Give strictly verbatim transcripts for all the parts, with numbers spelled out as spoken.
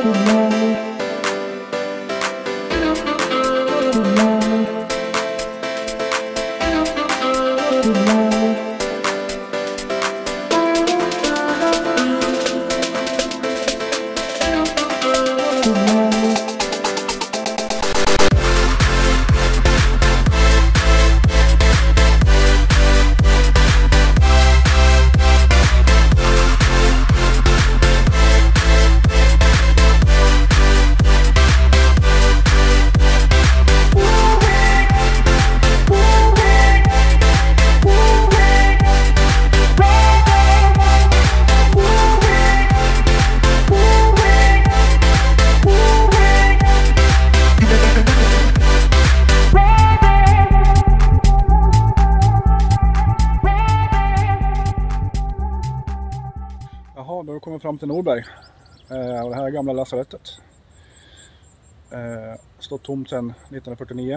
Jaha, då kommer vi fram till Norberg. Eh, och det här gamla lasarettet. Eh, stått tomt sedan nittonhundrafyrtionio.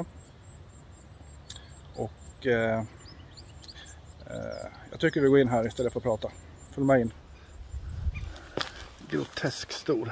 Och eh, eh, jag tycker vi går in här istället för att prata. Följ med in. Grotesk stor.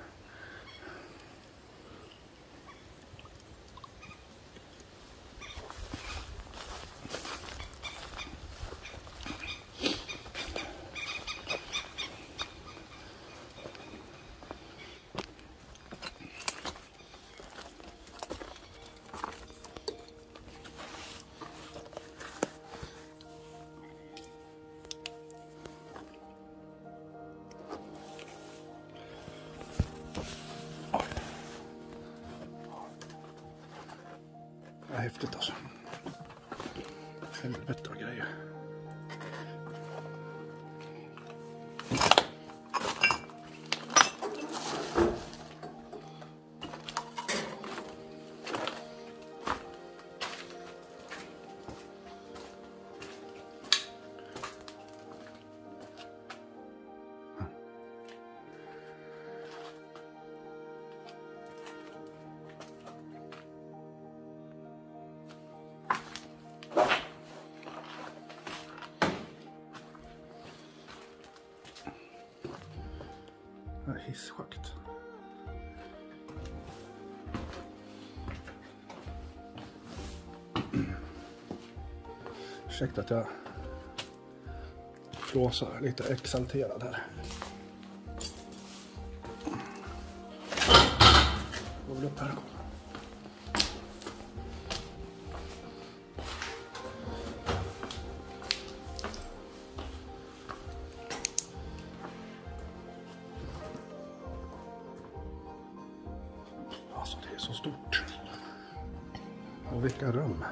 Det är häftigt alltså. Helvete och grejer. Hisschakt. Ursäkta att jag flåsar lite exalterad här. Går väl upp här. Alltså det är så stort. Och vilka rum.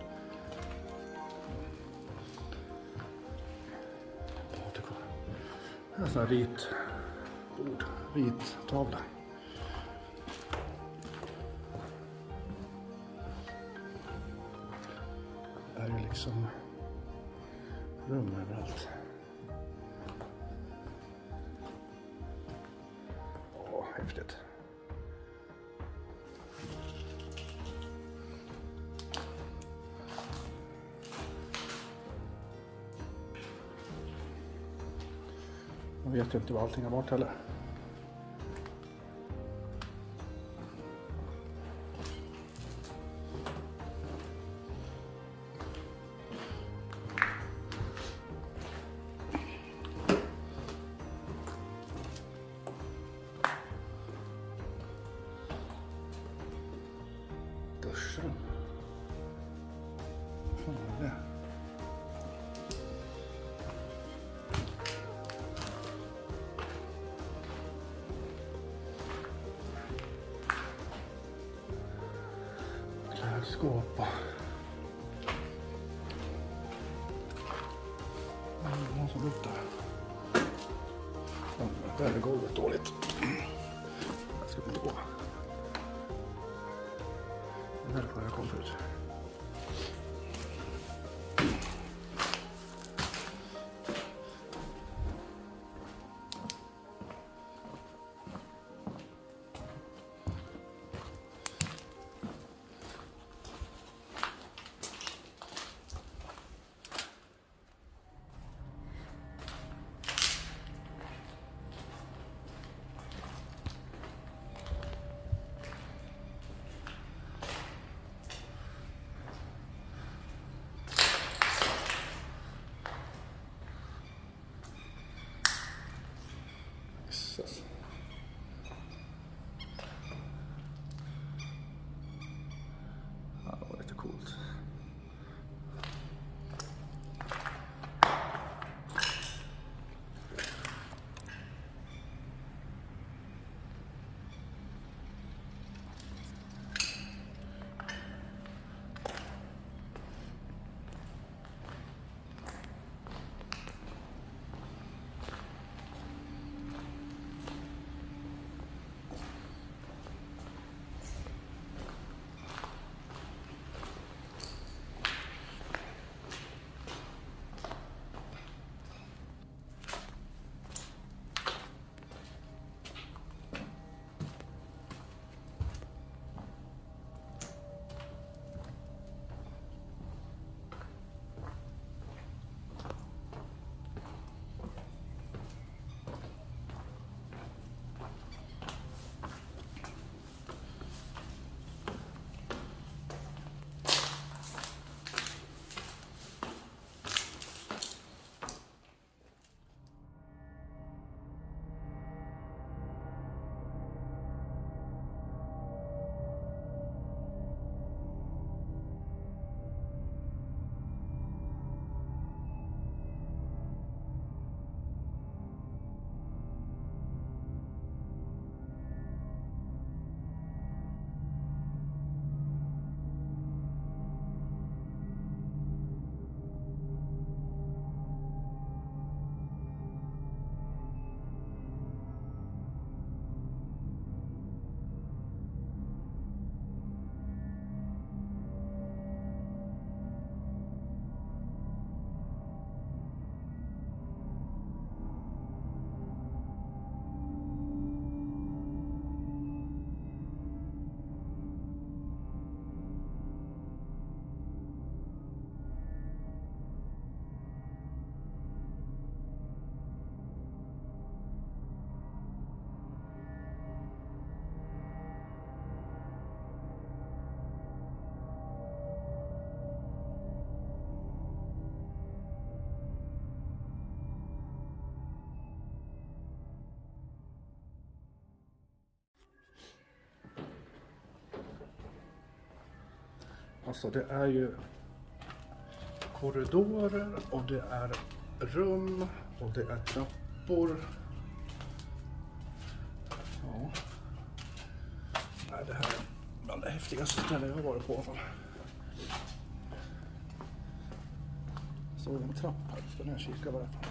Det är en sån här vit bord, vit tavla. Det här är liksom rum överallt. Åh, häftigt. Jag vet ju inte vad allting har varit heller. Duschen. Vad fan är det? Skåpa. Det är någon som luktar. Där är golvet dåligt. Jag ska inte gå. Det är därför jag kom förut. Jösses. Ja, det var lite coolt. Alltså det är ju korridorer och det är rum och det är trappor. Ja. Nej, det här är bland det häftigaste stället jag har varit på i alla fall. Så en trapp här, ska ni kika vad det är för.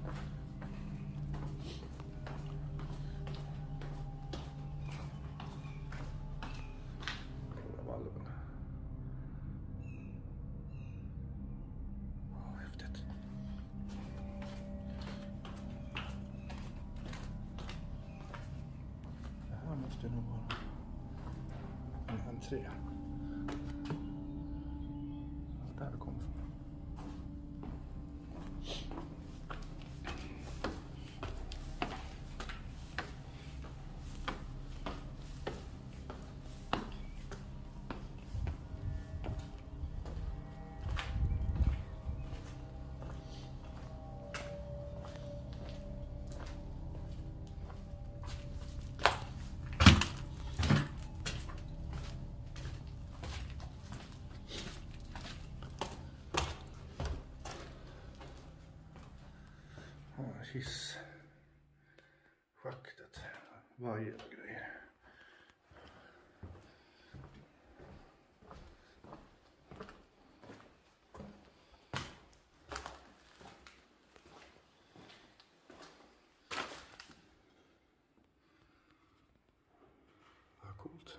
Det nog vara en entré. Där kommer från. Hissschaktet, varje grej. Vad coolt.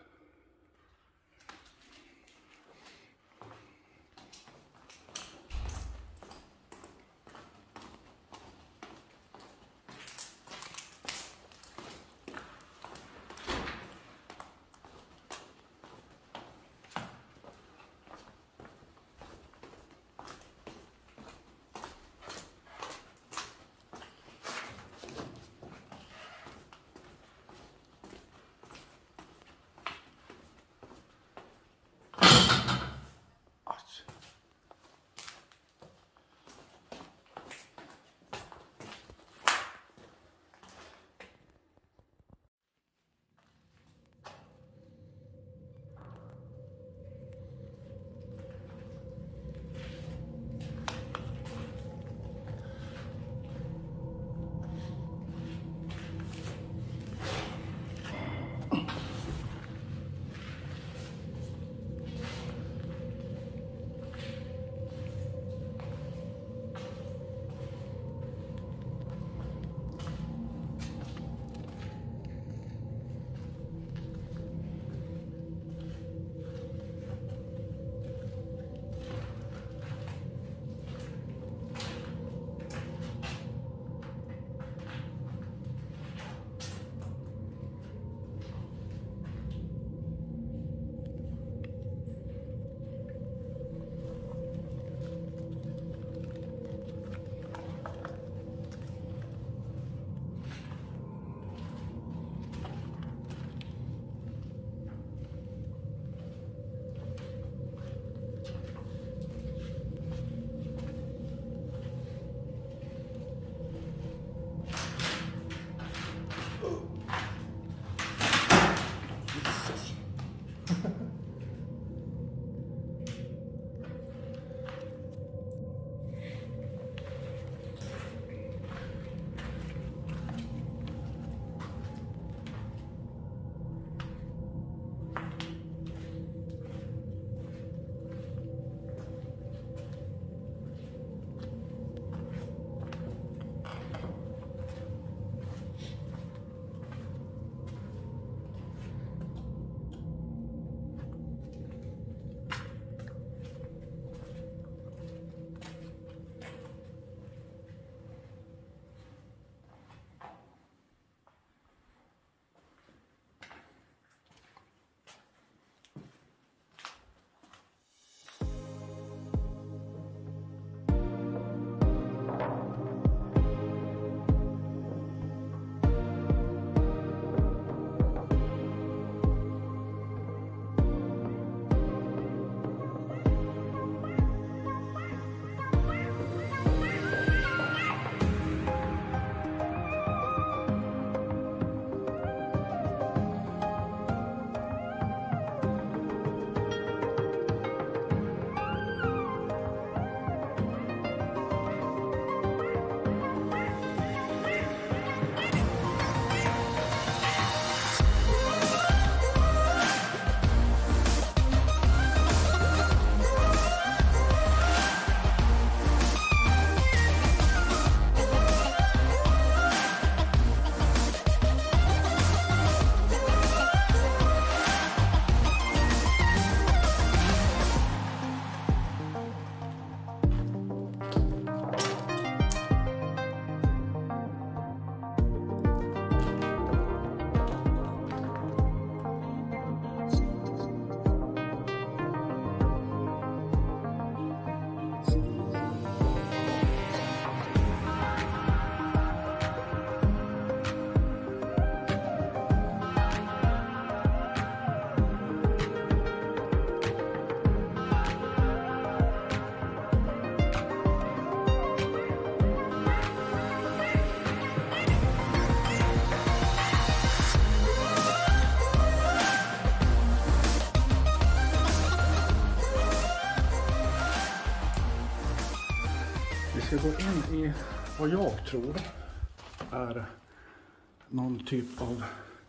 går in i vad jag tror är någon typ av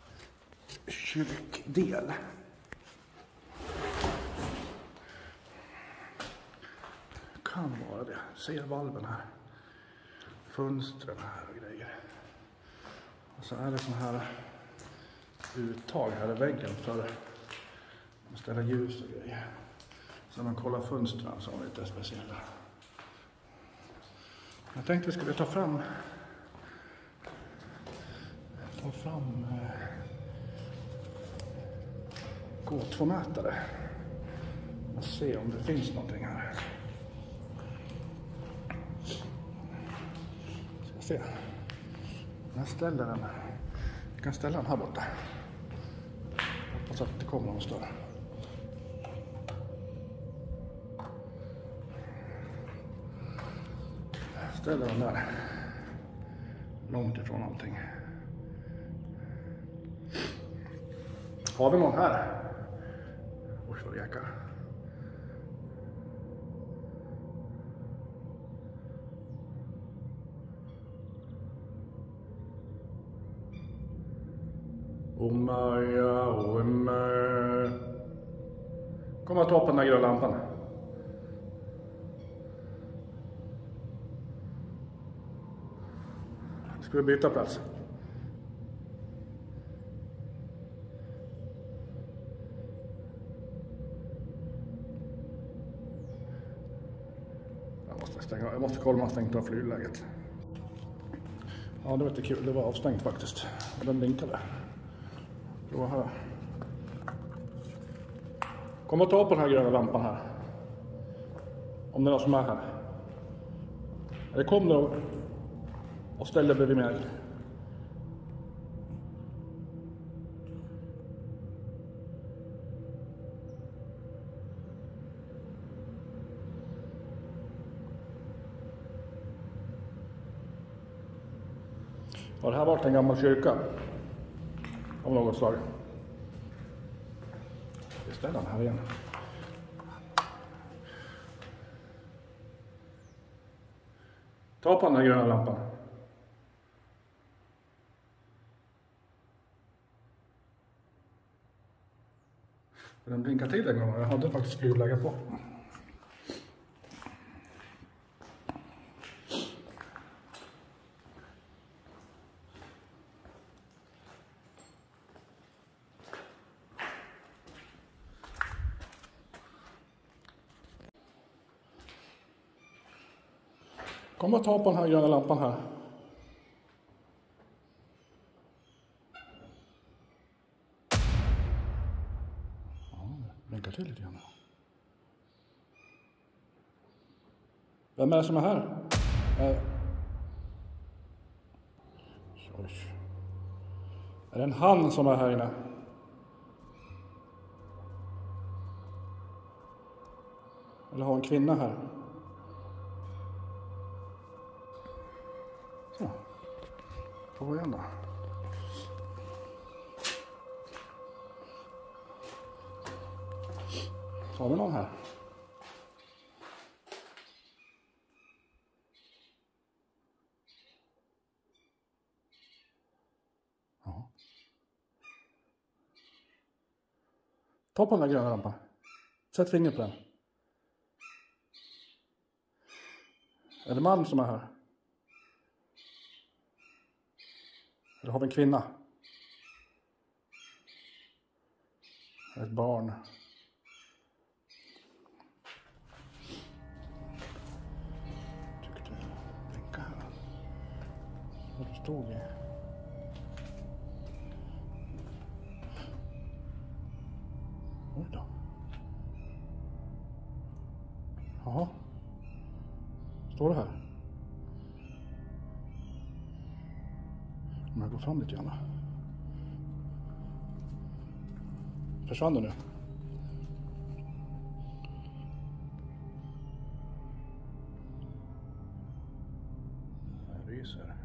kyrkdel. Kan vara det. Ser valven här. Fönstren här och grejer. Och så är det sån här uttag här i väggen för att ställa ljus och grejer. Så när man kollar fönstren så är det lite speciella. Jag tänkte vi skulle ta fram ta fram eh, K två-mätare och se om det finns någonting här. Ska se. Jag ställer den. Jag kan ställa den här borta. Hoppas att det kommer någon större. Ställer den där. Långt ifrån allting. Har vi någon här? Oj, vad jäkar. Omaja, omaja. Kom och ta på den här gröna lampan. Ska vi byta plats? Jag måste stänga. Jag måste kolla om man stängt av flygläget. Ja, det var lite kul. Det var avstängt faktiskt. Och den blinkade. Prova här. Kom och ta på den här gröna lampan här. Om det är någon som är här. Eller kom då och ställ dig bredvid mig. Har det här varit en gammal kyrka? Av något slag. Vi ställer den här igen. Ta på den här gröna lampan. Den blinkar till en gång. Jag hade faktiskt flygläge på. Kom och ta på den här gröna lampan här. Ja, blinkar till lite grann. Vem är det som är här? Är... är det en han som är här inne? Eller har en kvinna här? Så. Prova igen då. Så har vi någon här. Ja. Ta på den där gröna lampan. Sätt fingret på den. Är det man som är här? Eller har vi en kvinna? Ett barn. Tyckte det blinka här. Vad stod det? Oj då. Jaha. Står det här? Om jag går fram lite grann. Försvann du nu? Jag ryser.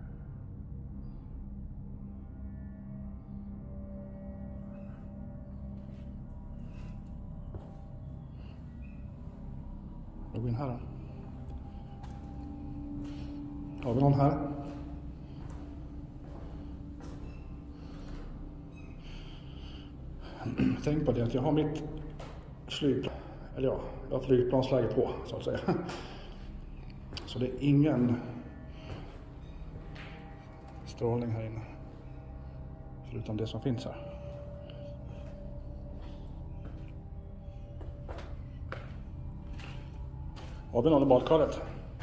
Jag går in här då. Har vi någon här? Tänk på det att jag har mitt flygplan, eller ja, jag har flygplansläge på så att säga. Så det är ingen strålning här inne. Förutom det som finns här. Har vi någon i badkaret?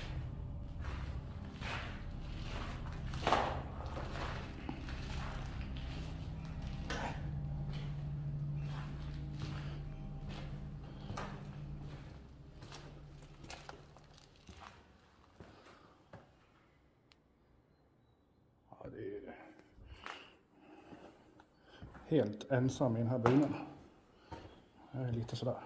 Ja, det är helt ensam i den här byggnaden. Jag är lite sådär.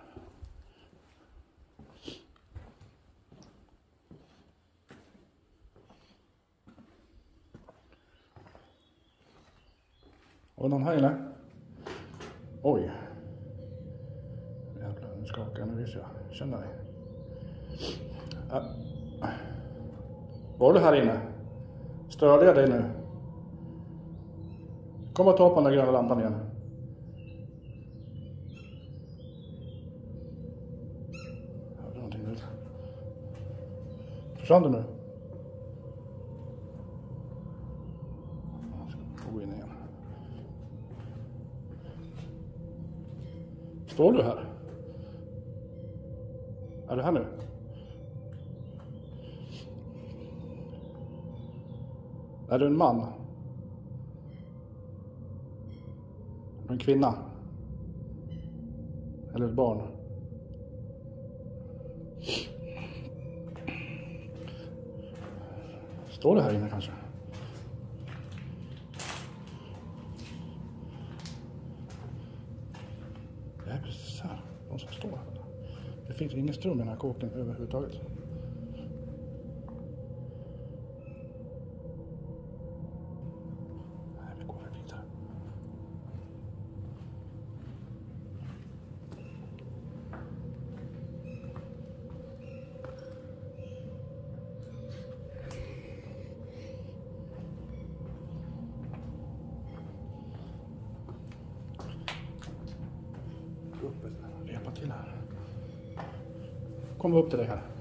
Och någon här inne? Oj. Jävlar, nu skakar jag, nu visar jag. Känner dig. Äh. Var du här inne? Störde jag dig nu? Kom och ta på den där gröna lampan igen. Hörde någonting ut? Försvann du nu? Jag ska gå in igen. Står du här? Är du här nu? Är du en man? Är du en kvinna? Eller ett barn? Står du här inne kanske? Det är precis här. De som står här. Det finns ingen ström i den här kåken överhuvudtaget. Nej, vi går vidare. Upp, repa till här. Kom upp till dig här.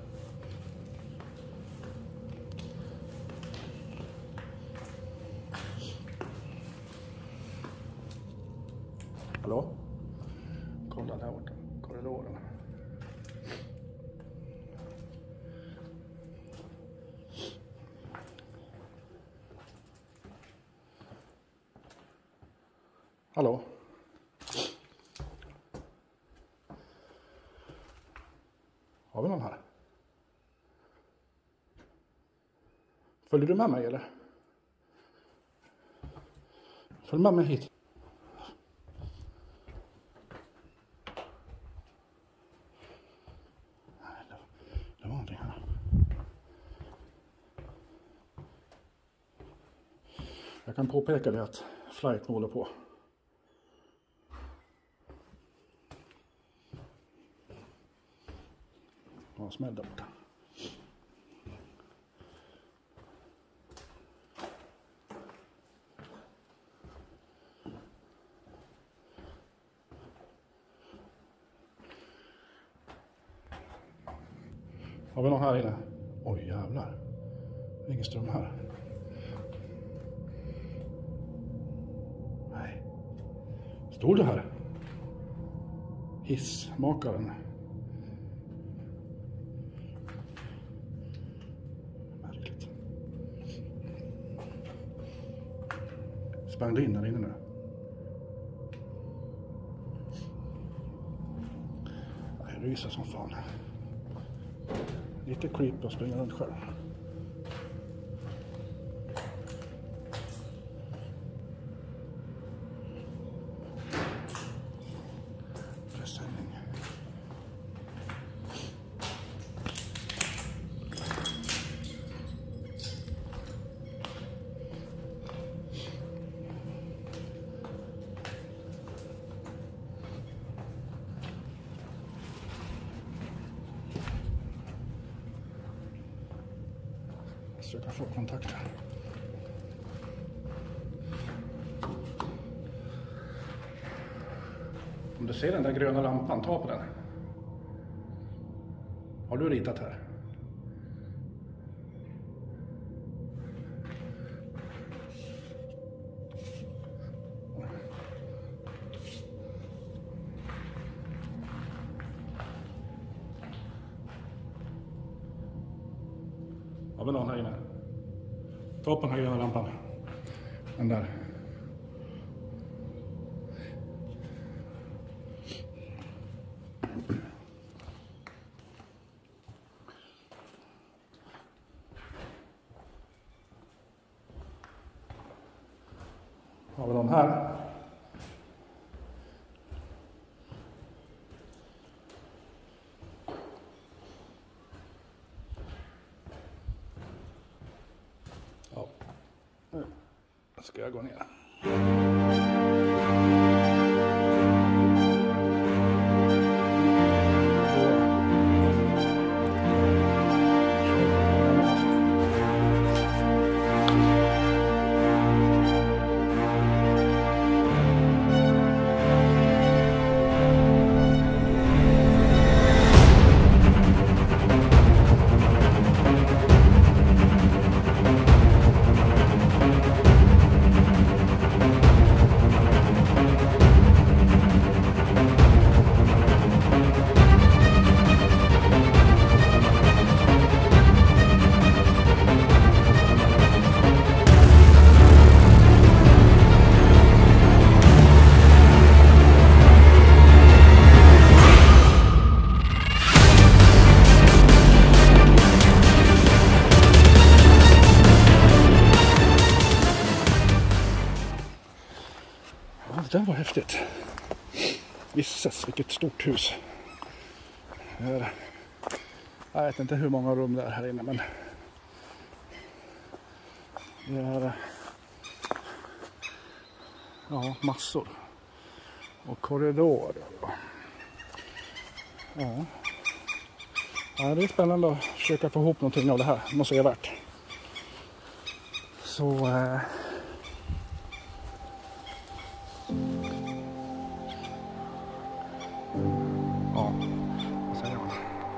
Hallå? Kolla där borta. Korridoren. Hallå? Har vi någon här? Följer du med mig eller? Följ med mig hit. Nej, det, det var någonting här. Jag kan påpeka det att flight håller på. Ja, smäll där borta. Har vi någon här inne? Oj jävlar. Ingen ström här. Nej. Står du här? Hissmakaren. Märkligt. Sprang du in där inne nu? Jag rysar som fan. Lite creepy att springa runt själv. Presenning. försöka få kontakt här. Om du ser den där gröna lampan, ta på den. Har du ritat här? Har vi någon här inne? Ta upp den här gröna lampan. Den där. Har vi någon här? Ja. Nu ska jag gå ner. Det var häftigt. Visses, vilket stort hus. Jag vet inte hur många rum det är här inne, men det är ja, massor. Och korridor. Ja. Ja, det är spännande att försöka få ihop någonting av det här. Måste jag värt. Så eh... ja, vad säger man?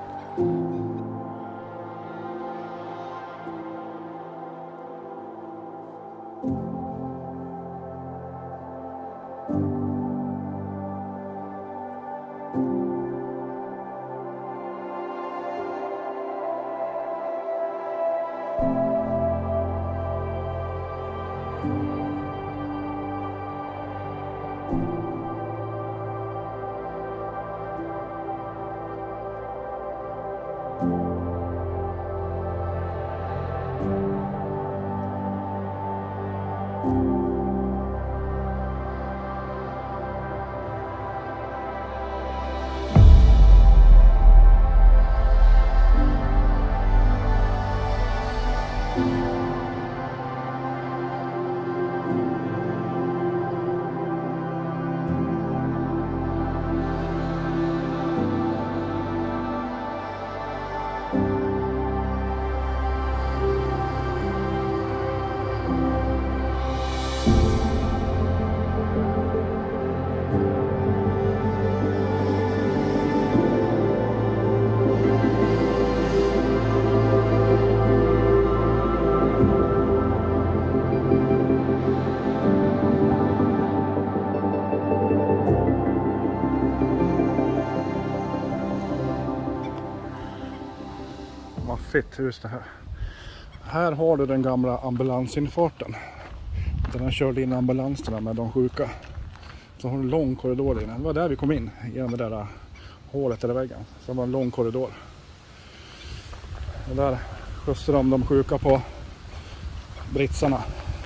Fett hus det här. Här har du den gamla ambulansinfarten. Den har kört in ambulanserna med de sjuka. Så har du en lång korridor inne. Det var där vi kom in genom det där hålet eller väggen. Så det var en lång korridor. Och där skjutsade de de sjuka på britsarna.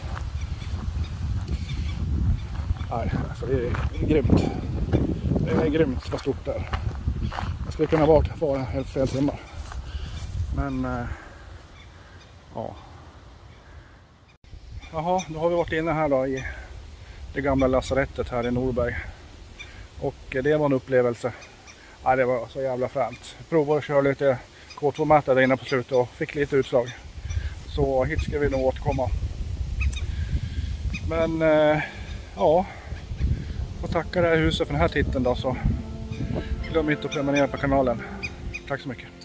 Nej, alltså det är grymt. Det är grymt vad stort det är. Det skulle kunna vara kvar helt fel timmar. Men, äh, ja. Jaha, då har vi varit inne här då i det gamla lasarettet här i Norberg. Och det var en upplevelse. Ja, det var så jävla främt. Jag provade att köra lite K två-mätare där inne på slutet och fick lite utslag. Så hit ska vi nog återkomma. Men eh, ja, får tacka det här huset för den här titeln då, så glöm inte att prenumerera på kanalen. Tack så mycket.